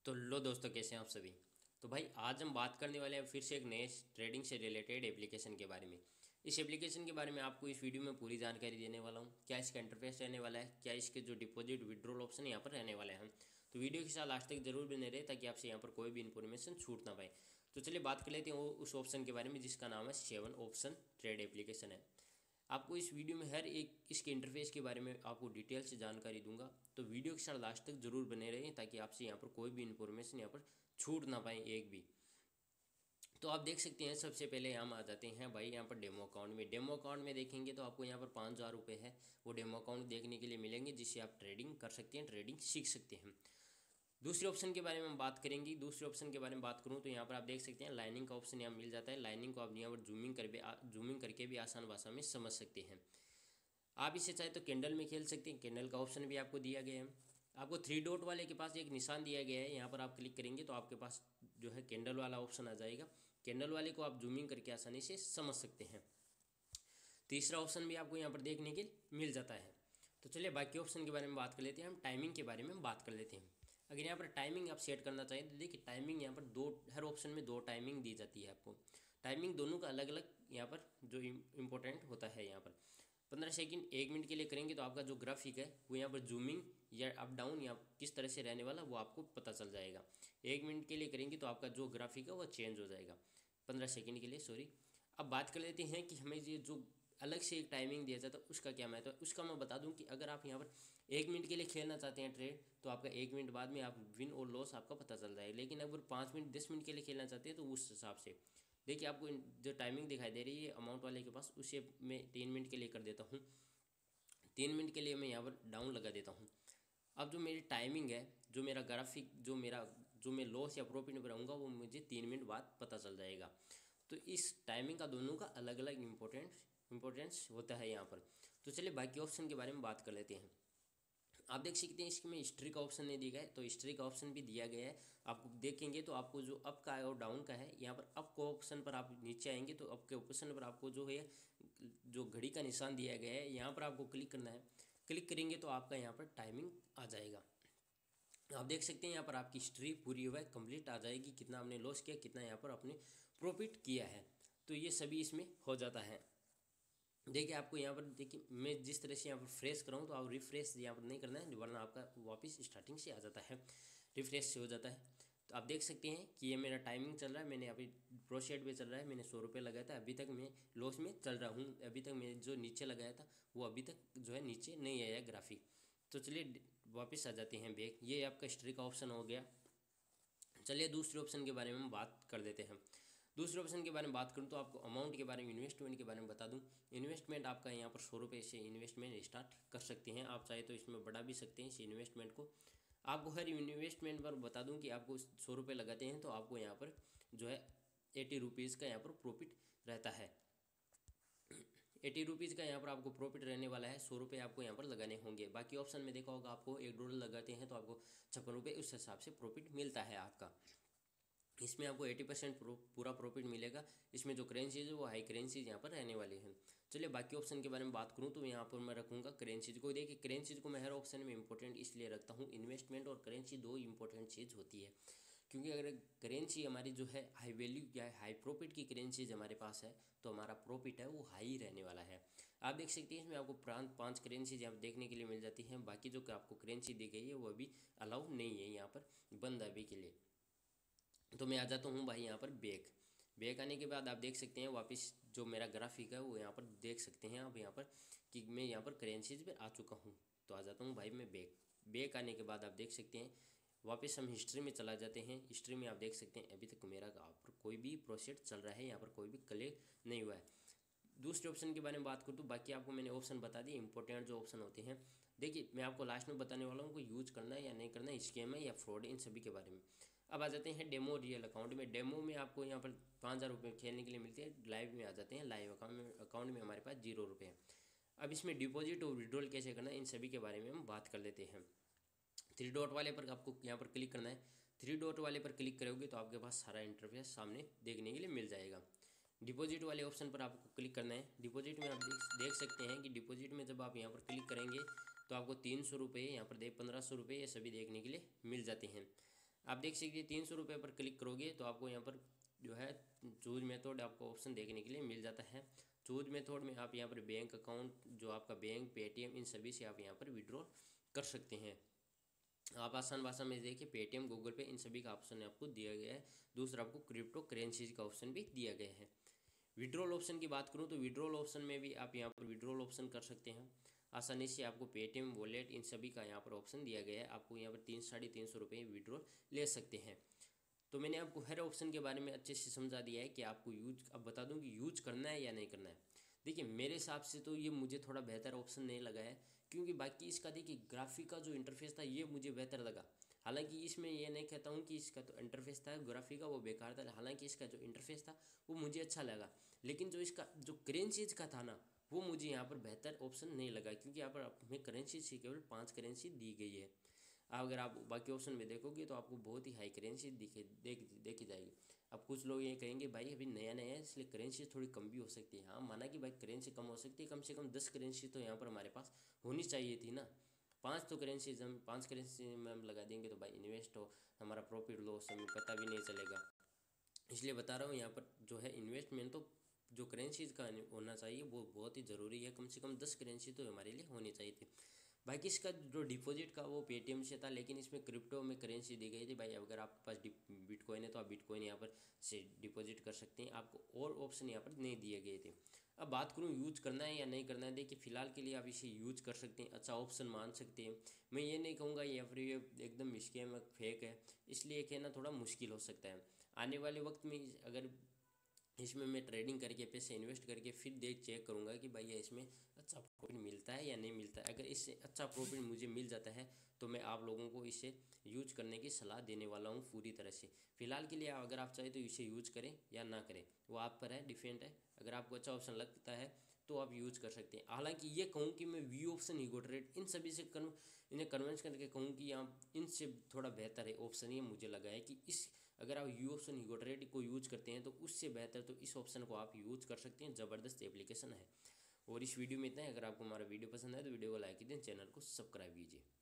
तो लो दोस्तों, कैसे हैं आप सभी। तो भाई आज हम बात करने वाले हैं फिर से एक नए ट्रेडिंग से रिलेटेड एप्लीकेशन के बारे में। इस एप्लीकेशन के बारे में आपको इस वीडियो में पूरी जानकारी देने वाला हूँ। क्या इसका इंटरफेस रहने वाला है, क्या इसके जो डिपॉजिट विड्रॉल ऑप्शन यहाँ पर रहने वाले हैं। तो वीडियो के साथ लास्ट तक जरूर बने रहे ताकि आपसे यहाँ पर कोई भी इन्फॉर्मेशन छूट ना पाए। तो चलिए बात कर लेते हैं उस ऑप्शन के बारे में जिसका नाम है 7 ऑप्शन ट्रेड एप्लीकेशन है। आपको इस वीडियो में हर एक इसके इंटरफेस के बारे में आपको डिटेल से जानकारी दूंगा। तो वीडियो के साथ लास्ट तक जरूर बने रहें ताकि आपसे यहाँ पर कोई भी इन्फॉर्मेशन यहाँ पर छूट ना पाए एक भी। तो आप देख सकते हैं, सबसे पहले हम आ जाते हैं भाई यहाँ पर डेमो अकाउंट में। डेमो अकाउंट में देखेंगे तो आपको यहाँ पर 5,000 रुपये है वो डेमो अकाउंट देखने के लिए मिलेंगे, जिससे आप ट्रेडिंग कर सकते हैं, ट्रेडिंग सीख सकते हैं। दूसरे ऑप्शन के बारे में हम बात करेंगे। दूसरे ऑप्शन के बारे में बात करूँ तो यहाँ पर आप देख सकते हैं लाइनिंग का ऑप्शन यहाँ मिल जाता है। लाइनिंग को आप यहाँ पर जूमिंग करके भी आसान भाषा में समझ सकते हैं। आप इसे चाहे तो कैंडल में खेल सकते हैं, कैंडल का ऑप्शन भी आपको दिया गया है। आपको थ्री डॉट वाले के पास एक निशान दिया गया है, यहाँ पर आप क्लिक करेंगे तो आपके पास जो है कैंडल वाला ऑप्शन आ जाएगा। कैंडल वाले को आप जूमिंग करके आसानी से समझ सकते हैं। तीसरा ऑप्शन भी आपको यहाँ पर देखने के मिल जाता है। तो चलिए बाकी ऑप्शन के बारे में बात कर लेते हैं। हम टाइमिंग के बारे में बात कर लेते हैं। अगर यहाँ पर टाइमिंग आप सेट करना चाहें तो देखिए, टाइमिंग यहाँ पर हर ऑप्शन में दो टाइमिंग दी जाती है आपको। टाइमिंग दोनों का अलग अलग यहाँ पर जो इम्पोर्टेंट होता है। यहाँ पर 15 सेकंड 1 मिनट के लिए करेंगे तो आपका जो ग्राफिक है वो यहाँ पर जूमिंग या अप डाउन या किस तरह से रहने वाला वो आपको पता चल जाएगा। 1 मिनट के लिए करेंगे तो आपका जो ग्राफिक है वो चेंज हो जाएगा। 15 सेकंड के लिए, सॉरी। अब बात कर लेते हैं कि हमें ये जो अलग से एक टाइमिंग दिया जाता है उसका क्या महत्व है। उसका मैं बता दूं कि अगर आप यहाँ पर 1 मिनट के लिए खेलना चाहते हैं ट्रेड, तो आपका 1 मिनट बाद में आप विन और लॉस आपका पता चल जाएगा। लेकिन अगर 5 मिनट 10 मिनट के लिए खेलना चाहते हैं तो उस हिसाब से देखिए, आपको जो टाइमिंग दिखाई दे रही है अमाउंट वाले के पास, उसे मैं 3 मिनट के लिए कर देता हूँ। 3 मिनट के लिए मैं यहाँ पर डाउन लगा देता हूँ। अब जो मेरी टाइमिंग है, जो मेरा ग्राफिक, जो मैं लॉस या प्रॉफिट में रहूँगा वो मुझे 3 मिनट बाद पता चल जाएगा। तो इस टाइमिंग का दोनों का अलग अलग इम्पोर्टेंस होता है यहाँ पर। तो चलिए बाकी ऑप्शन के बारे में बात कर लेते हैं। आप देख सकते हैं इसमें हिस्ट्री का ऑप्शन नहीं दिया गया है, तो हिस्ट्री का ऑप्शन भी दिया गया है। आपको देखेंगे तो आपको जो अप का है और डाउन का है, यहाँ पर अप को ऑप्शन पर आप नीचे आएंगे तो अप के ऑप्शन पर आपको जो है जो घड़ी का निशान दिया गया है यहाँ पर आपको क्लिक करना है। क्लिक करेंगे तो आपका यहाँ पर टाइमिंग आ जाएगा। आप देख सकते हैं यहाँ पर आपकी हिस्ट्री पूरी हुआ है, कंप्लीट आ जाएगी, कितना आपने लॉस किया, कितना यहाँ पर आपने प्रॉफिट किया है। तो ये सभी इसमें हो जाता है। देखिए आपको यहाँ पर, देखिए मैं जिस तरह से यहाँ पर फ्रेश कराऊँ तो आप रिफ्रेश यहाँ पर नहीं करना है, वरना आपका वापस स्टार्टिंग से आ जाता है, रिफ्रेश से हो जाता है। तो आप देख सकते हैं कि ये मेरा टाइमिंग चल रहा है, मैंने अभी प्रोसेड पे चल रहा है, मैंने 100 रुपये लगाया था, अभी तक मैं लॉस में चल रहा हूँ। अभी तक मैं जो नीचे लगाया था वो अभी तक जो है नीचे नहीं आया ग्राफिक। तो चलिए वापस आ जाते हैं बैक। ये आपका हिस्ट्री का ऑप्शन हो गया। चलिए दूसरे ऑप्शन के बारे में हम बात कर देते हैं। दूसरे ऑप्शन के बारे में बात करूँ तो आपको अमाउंट के बारे में, इन्वेस्टमेंट के बारे में बता दूं। इन्वेस्टमेंट आपका यहाँ पर 100 रुपये से इन्वेस्टमेंट स्टार्ट कर सकते हैं। आप चाहे तो इसमें बढ़ा भी सकते हैं इस इन्वेस्टमेंट को। आपको हर इन्वेस्टमेंट पर बता दूं कि आपको 100 रुपये लगाते हैं तो आपको यहाँ पर जो है 80 रुपीज़ का यहाँ पर प्रॉफिट रहता है। 80 रुपीज़ का यहाँ पर आपको प्रॉफिट रहने वाला है। 100 रुपये आपको यहाँ पर लगाने होंगे। बाकी ऑप्शन में देखा होगा आपको $1 लगाते हैं तो आपको 56 रुपये उस हिसाब से प्रॉफिट मिलता है आपका। इसमें आपको 80% पूरा प्रॉफिट मिलेगा। इसमें जो करेंसीज है वो हाई करेंसीज यहाँ पर रहने वाली हैं। चलिए बाकी ऑप्शन के बारे में बात करूँ तो यहाँ पर मैं रखूँगा करेंसीज को। देखिए करेंसीज को मैं हर ऑप्शन में इंपॉर्टेंट इसलिए रखता हूँ, इन्वेस्टमेंट और करेंसी दो इंपॉर्टेंट चीज़ होती है। क्योंकि अगर करेंसी हमारी जो है हाई वैल्यू या हाई प्रॉफिट की करेंसीज हमारे पास है तो हमारा प्रॉफिट है वो हाई रहने वाला है। आप देख सकते हैं इसमें आपको 5 करेंसीज यहाँ पर देखने के लिए मिल जाती हैं। बाकी जो आपको करेंसी दी गई है वो अभी अलाउ नहीं है, यहाँ पर बंद है अभी के लिए। तो मैं आ जाता हूँ भाई यहाँ पर बैक। बैक आने के बाद आप देख सकते हैं वापस जो मेरा ग्राफिक है वो यहाँ पर देख सकते हैं आप यहाँ पर कि मैं यहाँ पर करेंसीज पे आ चुका हूँ। तो आ जाता हूँ भाई मैं बैक। बैक आने के बाद आप देख सकते हैं वापस हम हिस्ट्री में चला जाते हैं। हिस्ट्री में आप देख सकते हैं अभी तक मेरा यहाँ पर कोई भी प्रोसेस चल रहा है, यहाँ पर कोई भी क्लिक नहीं हुआ है। दूसरे ऑप्शन के बारे में बात करूँ तो बाकी आपको मैंने ऑप्शन बता दिए, इंपॉर्टेंट जो ऑप्शन होते हैं। देखिए मैं आपको लास्ट में बताने वाला हूँ को यूज करना है या नहीं करना है, स्कैम है या फ्रॉड है, इन सभी के बारे में। अब आ जाते हैं डेमो रियल अकाउंट में। डेमो में आपको यहाँ पर 5,000 रुपये खेलने के लिए मिलते हैं। लाइव में आ जाते हैं, लाइव अकाउंट में हमारे पास 0 रुपये है। अब इसमें डिपॉजिट और विड्रॉल कैसे करना है इन सभी के बारे में हम बात कर लेते हैं। थ्री डॉट वाले पर आपको यहाँ पर क्लिक करना है। थ्री डॉट वाले पर क्लिक करोगे तो आपके पास सारा इंटरफेस सामने देखने के लिए मिल जाएगा। डिपॉजिट वाले ऑप्शन पर आपको क्लिक करना है। डिपॉजिट में आप देख सकते हैं कि डिपॉजिट में जब आप यहाँ पर क्लिक करेंगे तो आपको 300 रुपये यहाँ पर 1,500 रुपये ये सभी देखने के लिए मिल जाते हैं। आप देख सकते हैं 300 रुपये पर क्लिक करोगे तो आपको यहाँ पर जो है चूज मेथड आपको ऑप्शन देखने के लिए मिल जाता है। चूज मेथड में आप यहाँ पर बैंक अकाउंट, जो आपका बैंक, पेटीएम, इन सभी से आप यहाँ पर विड्रॉ कर सकते हैं। आप आसान भाषा में देखिए, पेटीएम, गूगल पे, इन सभी का ऑप्शन आपको दिया गया है। दूसरा आपको क्रिप्टो करेंसीज का ऑप्शन भी दिया गया है। विड्रॉल ऑप्शन की बात करूँ तो विड्रॉल ऑप्शन में भी आप यहाँ पर विड्रॉल ऑप्शन कर सकते हैं आसानी से। आपको पेटीएम, वॉलेट, इन सभी का यहाँ पर ऑप्शन दिया गया है। आपको यहाँ पर 300-350 रुपये विड्रॉल ले सकते हैं। तो मैंने आपको हर ऑप्शन के बारे में अच्छे से समझा दिया है कि आपको यूज, अब बता दूं कि यूज करना है या नहीं करना है। देखिए मेरे हिसाब से तो ये मुझे थोड़ा बेहतर ऑप्शन नहीं लगा है, क्योंकि बाकी इसका देखिए ग्राफिक का जो इंटरफेस था ये मुझे बेहतर लगा। हालांकि इसमें ये नहीं कहता हूँ कि इसका तो इंटरफेस था ग्राफिक का वो बेकार था, हालांकि इसका जो इंटरफेस था वो मुझे अच्छा लगा। लेकिन जो इसका जो करेंसीज का था ना, वो मुझे यहाँ पर बेहतर ऑप्शन नहीं लगा, क्योंकि यहाँ पर हमें करेंसी से केवल 5 करेंसी दी गई है। अगर आप बाकी ऑप्शन में देखोगे तो आपको बहुत ही हाई करेंसी देखी जाएगी। अब कुछ लोग ये कहेंगे भाई अभी नया नया है इसलिए करेंसी थोड़ी कम भी हो सकती है। हाँ माना कि भाई करेंसी कम हो सकती है, कम से कम 10 करेंसी तो यहाँ पर हमारे पास होनी चाहिए थी ना। 5 तो करेंसी हम 5 करेंसी में हम लगा देंगे तो भाई इन्वेस्ट हो, हमारा प्रॉफिट लॉस हमें पता भी नहीं चलेगा। इसलिए बता रहा हूँ यहाँ पर जो है इन्वेस्टमेंट तो जो करेंसीज का होना चाहिए वो बहुत ही ज़रूरी है। कम से कम 10 करेंसी तो हमारे लिए होनी चाहिए थी। बाकी इसका जो डिपॉजिट का वो पेटीएम से था, लेकिन इसमें क्रिप्टो में करेंसी दी गई थी। भाई अगर आपके पास बिटकॉइन है तो आप बिटकॉइन यहाँ पर से डिपॉजिट कर सकते हैं, आपको और ऑप्शन यहाँ पर नहीं दिए गए थे। अब बात करूँ यूज करना है या नहीं करना है, देखिए फिलहाल के लिए आप इसे यूज कर सकते हैं, अच्छा ऑप्शन मान सकते हैं। मैं ये नहीं कहूँगा ये फिर ये एकदम स्कैम है, फेक है, इसलिए कहना थोड़ा मुश्किल हो सकता है। आने वाले वक्त में अगर इसमें मैं ट्रेडिंग करके पैसे इन्वेस्ट करके फिर चेक करूँगा कि भाई इसमें अच्छा प्रॉफिट मिलता है या नहीं मिलता है। अगर इससे अच्छा प्रॉफिट मुझे मिल जाता है तो मैं आप लोगों को इसे यूज करने की सलाह देने वाला हूँ पूरी तरह से। फ़िलहाल के लिए अगर आप चाहें तो इसे यूज करें या ना करें, वो आप पर है, डिपेंड है। अगर आपको अच्छा ऑप्शन लगता है तो आप यूज कर सकते हैं। हालांकि ये कहूँ कि मैं वी ऑप्शन, ईगो ट्रेड, इन सभी से इन्हें कन्विंस करके कहूँ कि यहाँ इनसे थोड़ा बेहतर है ऑप्शन। ये मुझे लगा है कि इस अगर आप यू ऑप्शन, ईगो ट्रेड को यूज करते हैं तो उससे बेहतर तो इस ऑप्शन को आप यूज कर सकते हैं। ज़बरदस्त एप्लीकेशन है। और इस वीडियो में इतना है। अगर आपको हमारा वीडियो पसंद आए तो वीडियो को लाइक कीजिए, चैनल को सब्सक्राइब कीजिए।